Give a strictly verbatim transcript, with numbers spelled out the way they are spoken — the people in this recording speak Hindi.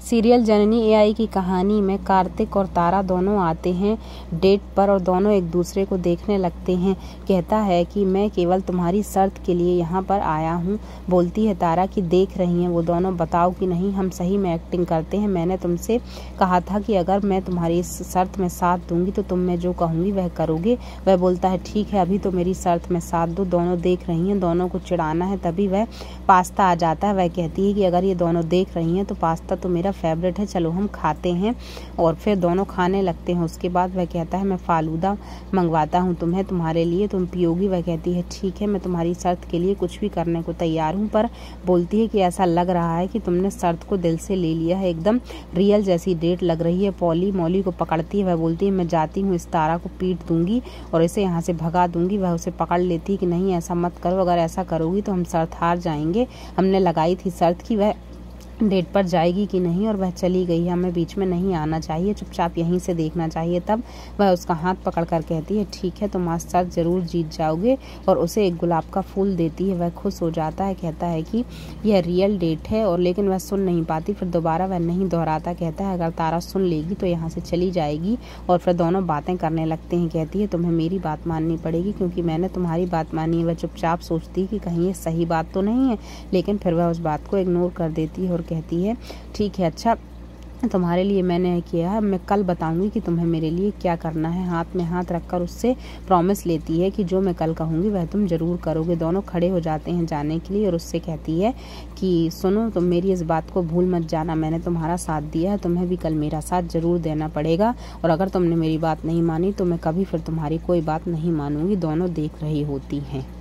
सीरियल जननी एआई की कहानी में कार्तिक और तारा दोनों आते हैं डेट पर और दोनों एक दूसरे को देखने लगते हैं। कहता है कि मैं केवल तुम्हारी शर्त के लिए यहाँ पर आया हूँ। बोलती है तारा कि देख रही हैं वो दोनों, बताओ कि नहीं हम सही में एक्टिंग करते हैं। मैंने तुमसे कहा था कि अगर मैं तुम्हारी इस शर्त में साथ दूंगी तो तुम मैं जो कहूँगी वह करोगे। वह बोलता है ठीक है अभी तो मेरी शर्त में साथ दो। दोनों देख रही हैं, दोनों को चिढ़ाना है। तभी वह पास्ता आ जाता है। वह कहती है कि अगर ये दोनों देख रही हैं तो पास्ता तो मेरा फेवरेट है, चलो हम खाते हैं। और फिर दोनों खाने लगते हैं। उसके बाद वह कहता है मैं फालूदा मंगवाता हूँ तुम्हें, तुम्हारे लिए, तुम पियोगी। वह कहती है ठीक है मैं तुम्हारी शर्त के लिए कुछ भी करने को तैयार हूँ। पर बोलती है कि ऐसा लग रहा है कि तुमने शर्त को दिल से ले लिया है, एकदम रियल जैसी डेट लग रही है। पॉली मॉली को पकड़ती है। वह बोलती है मैं जाती हूँ, इस तारा को पीट दूंगी और इसे यहाँ से भगा दूंगी। वह उसे पकड़ लेती है कि नहीं ऐसा मत करो, अगर ऐसा करोगी तो हम शर्त हार जाएंगे। हमने लगाई थी शर्त की वह डेट पर जाएगी कि नहीं, और वह चली गई है, हमें बीच में नहीं आना चाहिए, चुपचाप यहीं से देखना चाहिए। तब वह उसका हाथ पकड़कर कहती है ठीक है तुम आज शर्त जरूर जीत जाओगे, और उसे एक गुलाब का फूल देती है। वह खुश हो जाता है, कहता है कि यह रियल डेट है, और लेकिन वह सुन नहीं पाती। फिर दोबारा वह नहीं दोहराता, कहता है अगर तारा सुन लेगी तो यहाँ से चली जाएगी। और फिर दोनों बातें करने लगते हैं। कहती है तुम्हें मेरी बात माननी पड़ेगी क्योंकि मैंने तुम्हारी बात मानी है। वह चुपचाप सोचती है कि कहीं ये सही बात तो नहीं है, लेकिन फिर वह उस बात को इग्नोर कर देती है और कहती है ठीक है अच्छा तुम्हारे लिए मैंने किया है, मैं कल बताऊंगी कि तुम्हें मेरे लिए क्या करना है। हाथ में हाथ रखकर उससे प्रॉमिस लेती है कि जो मैं कल कहूँगी वह तुम जरूर करोगे। दोनों खड़े हो जाते हैं जाने के लिए, और उससे कहती है कि सुनो तुम मेरी इस बात को भूल मत जाना, मैंने तुम्हारा साथ दिया है, तुम्हें भी कल मेरा साथ जरूर देना पड़ेगा, और अगर तुमने मेरी बात नहीं मानी तो मैं कभी फिर तुम्हारी कोई बात नहीं मानूंगी। दोनों देख रही होती हैं।